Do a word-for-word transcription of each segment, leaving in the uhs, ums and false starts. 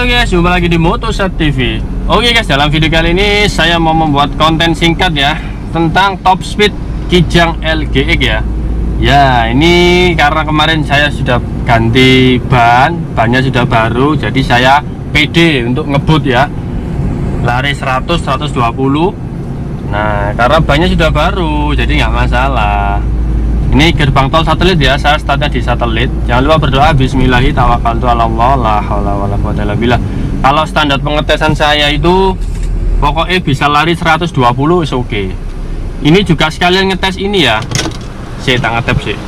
Halo guys, jumpa lagi di Motoset T V. Oke guys, dalam video kali ini saya mau membuat konten singkat ya tentang top speed Kijang L G X ya. Ya, ini karena kemarin saya sudah ganti ban, bannya sudah baru, jadi saya pede untuk ngebut ya. Lari seratus, seratus dua puluh. Nah, karena bannya sudah baru, jadi nggak masalah. Ini gerbang tol satelit ya, saya startnya di satelit. Jangan lupa berdoa bismillahi tawakkaltu ala Allah la haula wala quwwata illa billah. Kalau standar pengetesan saya itu pokoknya bisa lari seratus dua puluh is oke. Okay. Ini juga sekalian ngetes ini ya. Saya tak ngetep sih.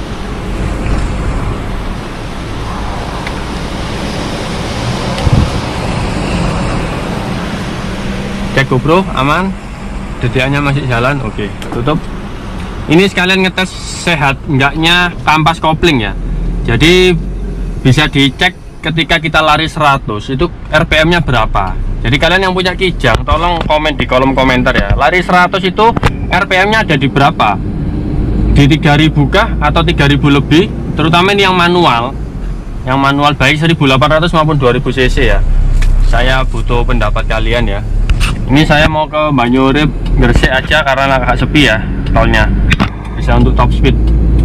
Cek GoPro aman. D T A-nya masih jalan, oke. Okay. Tutup. Ini sekalian ngetes sehat enggaknya kampas kopling ya. Jadi bisa dicek ketika kita lari seratus itu R P M nya berapa. Jadi kalian yang punya Kijang tolong komen di kolom komentar ya. Lari seratus itu R P M nya ada di berapa? Di tiga ribu kah atau tiga ribu lebih? Terutama ini yang manual. Yang manual baik seribu delapan ratus maupun dua ribu cc ya. Saya butuh pendapat kalian ya. Ini saya mau ke Banyurip Gresik aja karena agak sepi ya tolnya. Bisa untuk top speed.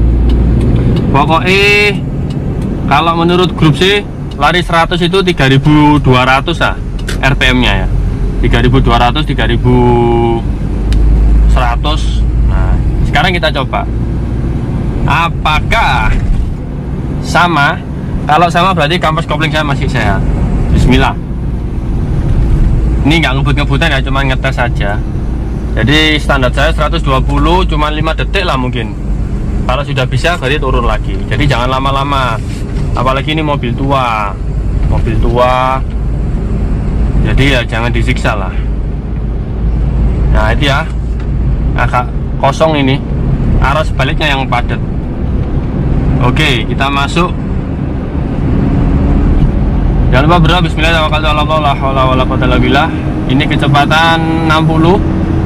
Pokoknya kalau menurut grup sih lari seratus itu tiga ribu dua ratus ah R P M nya ya. tiga ribu dua ratus, tiga ribu seratus. Nah, sekarang kita coba. Apakah sama? Kalau sama berarti kampas kopling saya masih sehat. Bismillah. Ini nggak ngebut-ngebutan ya, cuma ngetes saja. Jadi standar saya seratus dua puluh, cuma lima detik lah mungkin. Kalau sudah bisa berarti turun lagi. Jadi jangan lama-lama. Apalagi ini mobil tua. Mobil tua. Jadi ya jangan disiksa lah. Nah itu ya. Agak kosong ini. Arah sebaliknya yang padat. Oke, kita masuk. Jangan lupa berdoa bismillahirrahmanirrahim. Ini kecepatan enam puluh.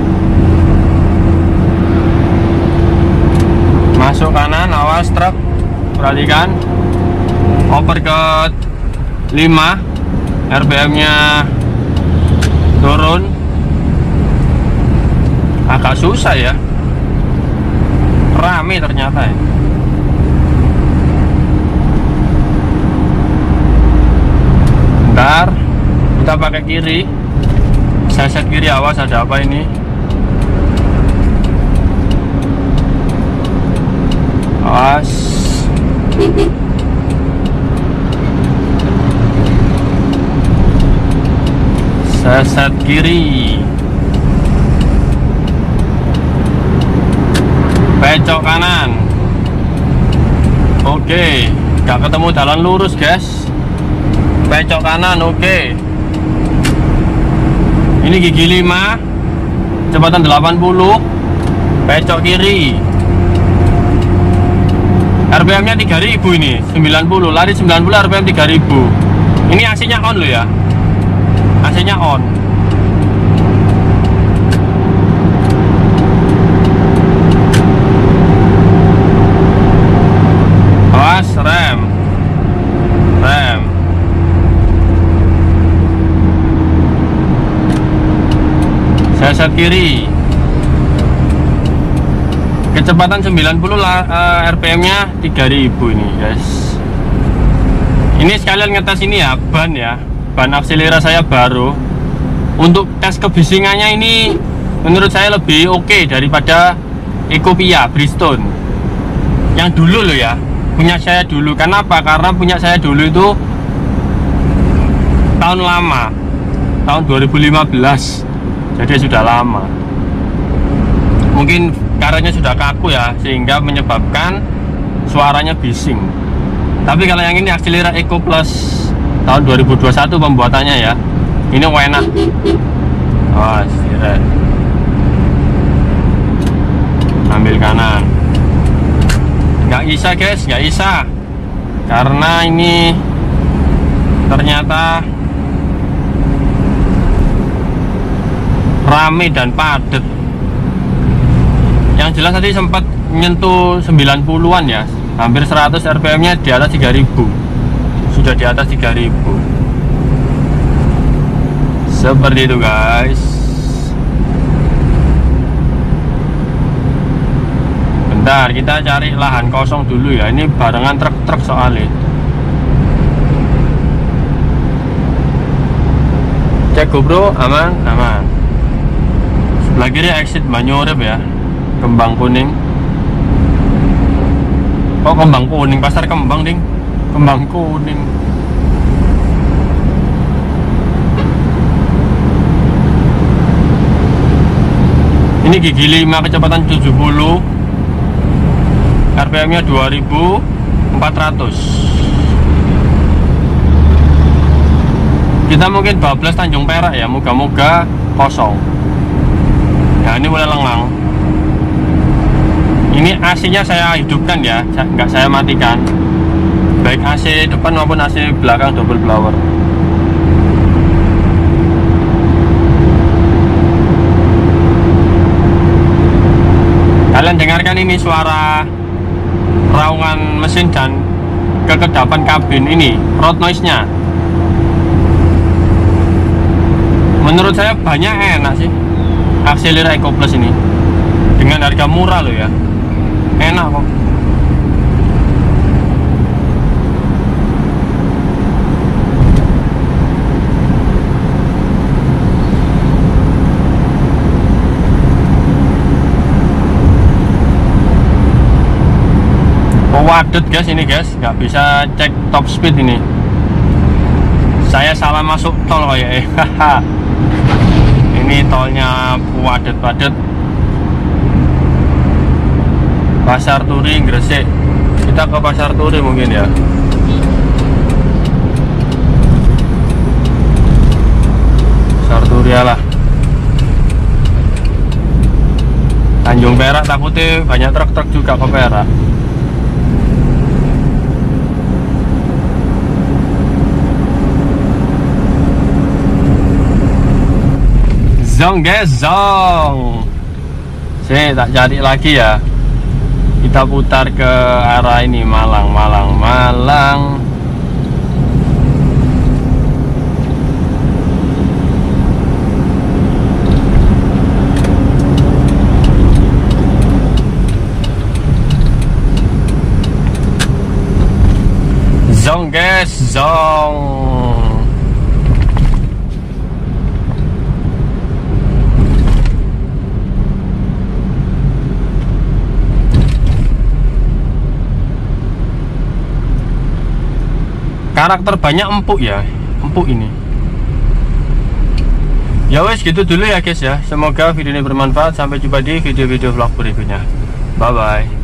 Masuk kanan, awas truk. Perhatikan. Oper ke lima. R P M nya turun. Agak susah ya. Rame ternyata ya. Bentar, kita pakai kiri. Saya set kiri, awas ada apa ini. Awas. Saya set kiri. Pecok kanan. Oke, gak ketemu jalan lurus guys. Pecok kanan, oke. Ini gigi lima. Kecepatan delapan puluh. Pecok kiri. R P M nya tiga ribu ini, sembilan puluh, lari sembilan puluh, R P M tiga ribu. Ini A C nya on loh ya. A C nya on. Awas rem. Rem. Saya set kiri. Kecepatan sembilan puluh lah, uh, R P M nya tiga ribu ini guys. Ini sekalian ngetes ini ya, ban ya. Ban akselera saya baru. Untuk tes kebisingannya ini menurut saya lebih oke okay daripada Ecopia Bridgestone yang dulu loh ya. Punya saya dulu. Kenapa? Karena punya saya dulu itu tahun lama. Tahun dua ribu lima belas. Jadi sudah lama. Mungkin karetnya sudah kaku ya, sehingga menyebabkan suaranya bising. Tapi kalau yang ini Accelera Eco Plus tahun dua ribu dua puluh satu pembuatannya ya, ini enak. Oh, siret. Ambil kanan. Nggak bisa guys, nggak bisa. Karena ini ternyata rame dan padat. Yang jelas tadi sempat menyentuh sembilan puluhan ya, hampir seratus R P M nya di atas tiga ribu. Sudah di atas tiga ribu. Seperti itu guys. Bentar, kita cari lahan kosong dulu ya. Ini barengan truk-truk soalnya. Cek GoPro, aman, aman. Sebelah kiri exit Banyurep ya. Kembang kuning. Oh, kembang kuning, pasar kembang ding. Kembang kuning. Ini gigi lima kecepatan tujuh puluh, R P M nya dua ribu empat ratus. Kita mungkin bablas Tanjung Perak ya, moga-moga kosong. Ya ini mulai lengang. Ini A C nya saya hidupkan ya, nggak saya matikan. Baik A C depan maupun A C belakang double blower. Kalian dengarkan ini suara raungan mesin dan kekedapan kabin ini, road noise-nya. Menurut saya banyak enak sih Axelera Eco Plus ini. Dengan harga murah loh ya. Enak kok. Wadet guys ini guys, nggak bisa cek top speed ini. Saya salah masuk tol kayak eh. Ini tolnya padet-padet. Pasar Turi Gresik. Kita ke Pasar Turi mungkin ya. Pasar Turi lah. Tanjung Perak takutnya banyak truk-truk juga ke Perak. Zong guys, zong. Saya tak cari lagi ya. Kita putar ke arah ini, Malang, Malang, Malang. Zong guys, zong. Karakter banyak empuk ya, empuk ini. Ya wes gitu dulu ya guys ya. Semoga video ini bermanfaat. Sampai jumpa di video-video vlog berikutnya. Bye bye.